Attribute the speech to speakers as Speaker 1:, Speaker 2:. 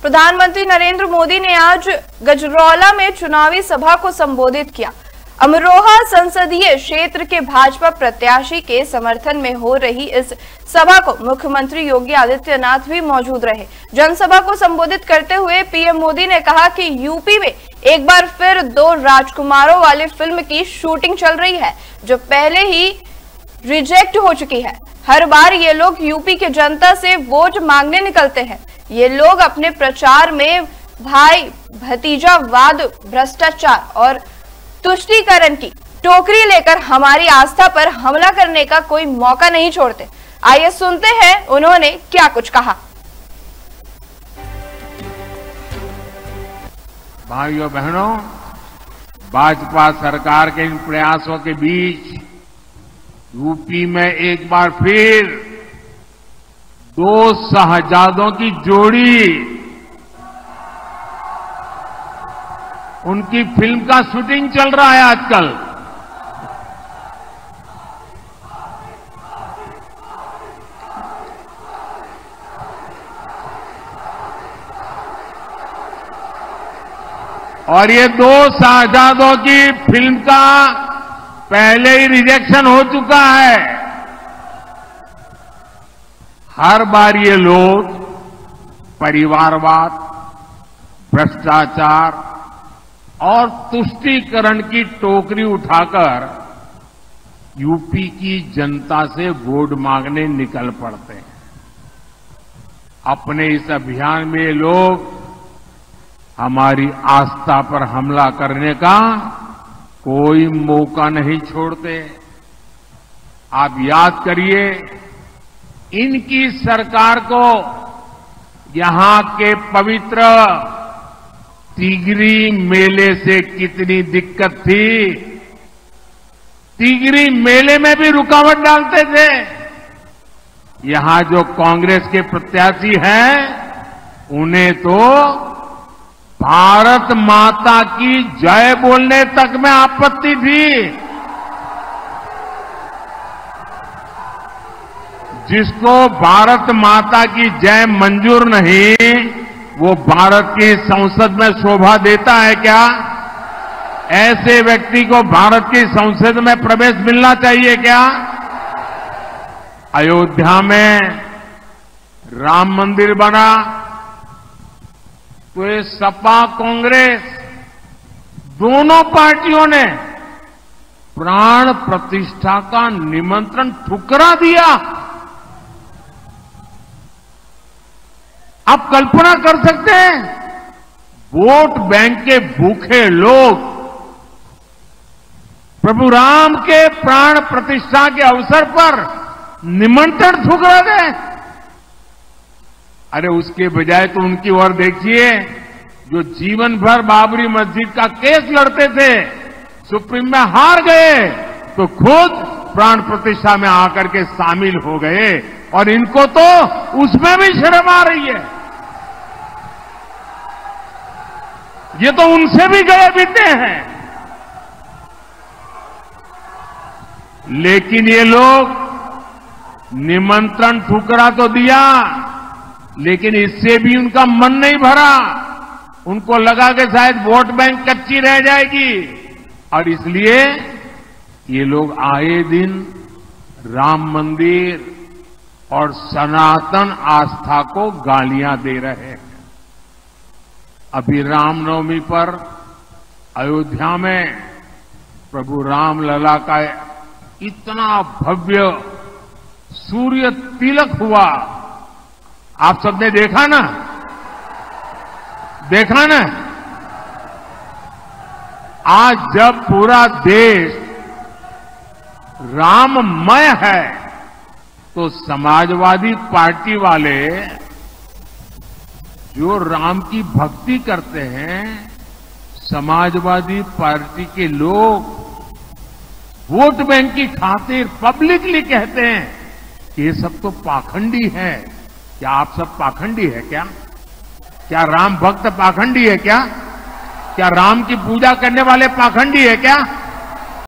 Speaker 1: प्रधानमंत्री नरेंद्र मोदी ने आज गजरौला में चुनावी सभा को संबोधित किया। अमरोहा संसदीय क्षेत्र के भाजपा प्रत्याशी के समर्थन में हो रही इस सभा को मुख्यमंत्री योगी आदित्यनाथ भी मौजूद रहे। जनसभा को संबोधित करते हुए पीएम मोदी ने कहा कि यूपी में एक बार फिर 2 राजकुमारों वाली फिल्म की शूटिंग चल रही है, जो पहले ही रिजेक्ट हो चुकी है। हर बार ये लोग यूपी की जनता से वोट मांगने निकलते हैं। ये लोग अपने प्रचार में भाई भतीजावाद, भ्रष्टाचार और तुष्टीकरण की टोकरी लेकर हमारी आस्था पर हमला करने का कोई मौका नहीं छोड़ते। आइए सुनते हैं उन्होंने क्या कुछ कहा।
Speaker 2: भाइयों बहनों, भाजपा सरकार के इन प्रयासों के बीच यूपी में एक बार फिर 2 शहजादों की जोड़ी, उनकी फिल्म का शूटिंग चल रहा है आजकल। और ये 2 शहजादों की फिल्म का पहले ही रिजेक्शन हो चुका है। हर बार ये लोग परिवारवाद, भ्रष्टाचार और तुष्टीकरण की टोकरी उठाकर यूपी की जनता से वोट मांगने निकल पड़ते हैं। अपने इस अभियान में लोग हमारी आस्था पर हमला करने का कोई मौका नहीं छोड़ते। आप याद करिए, इनकी सरकार को यहां के पवित्र तिगरी मेले से कितनी दिक्कत थी। तिगरी मेले में भी रुकावट डालते थे। यहां जो कांग्रेस के प्रत्याशी हैं, उन्हें तो भारत माता की जय बोलने तक में आपत्ति थी। जिसको भारत माता की जय मंजूर नहीं, वो भारत की संसद में शोभा देता है क्या? ऐसे व्यक्ति को भारत की संसद में प्रवेश मिलना चाहिए क्या? अयोध्या में राम मंदिर बना तो ये सपा कांग्रेस दोनों पार्टियों ने प्राण प्रतिष्ठा का निमंत्रण ठुकरा दिया। आप कल्पना कर सकते हैं, वोट बैंक के भूखे लोग प्रभु राम के प्राण प्रतिष्ठा के अवसर पर निमंत्रण ठुकरा गए। अरे उसके बजाय तो उनकी ओर देखिए, जो जीवन भर बाबरी मस्जिद का केस लड़ते थे, सुप्रीम में हार गए तो खुद प्राण प्रतिष्ठा में आकर के शामिल हो गए, और इनको तो उसमें भी शर्म आ रही है। ये तो उनसे भी गए बीते हैं। लेकिन ये लोग निमंत्रण ठुकरा तो दिया, लेकिन इससे भी उनका मन नहीं भरा। उनको लगा कि शायद वोट बैंक कच्ची रह जाएगी, और इसलिए ये लोग आए दिन राम मंदिर और सनातन आस्था को गालियां दे रहे हैं। अभी रामनवमी पर अयोध्या में प्रभु राम लला का इतना भव्य सूर्य तिलक हुआ, आप सबने देखा ना? देखा ना? आज जब पूरा देश राममय है, तो समाजवादी पार्टी वाले जो राम की भक्ति करते हैं, समाजवादी पार्टी के लोग वोट बैंक की खातिर पब्लिकली कहते हैं कि ये सब तो पाखंडी है। क्या आप सब पाखंडी है क्या? क्या राम भक्त पाखंडी है क्या? क्या राम की पूजा करने वाले पाखंडी है क्या?